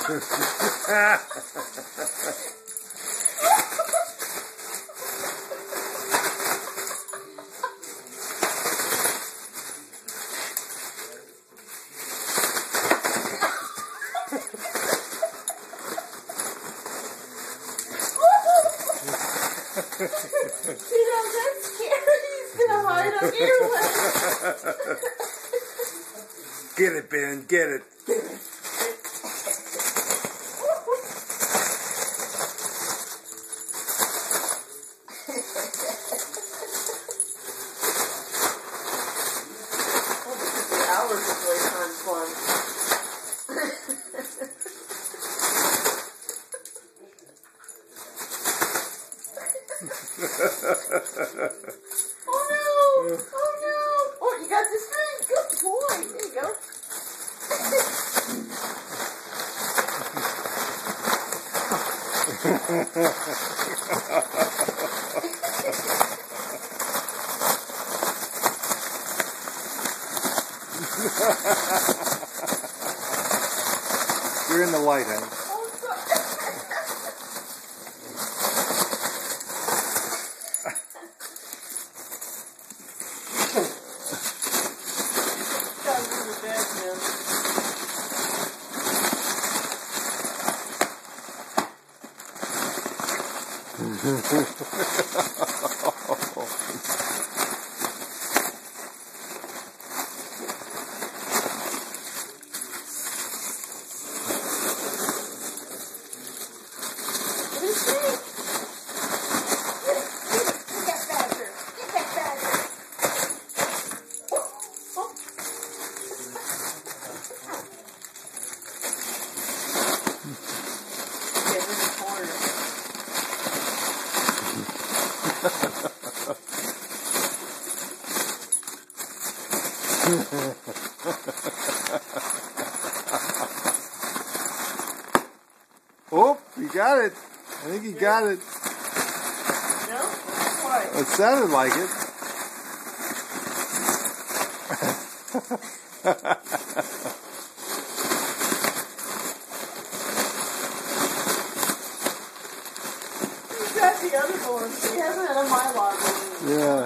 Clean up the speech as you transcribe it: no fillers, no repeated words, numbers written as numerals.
See, now that's scary. He's gonna hide up your leg. Get it, Ben. Get it. Hours of playtime fun. Oh no! Oh no! Oh, you got this thing. Good boy. There you go. You're in the light, honey. Oh, you got it. I think you got it. No? What? It sounded like it. He's got the other one. He hasn't had a Mylar balloon. Yeah.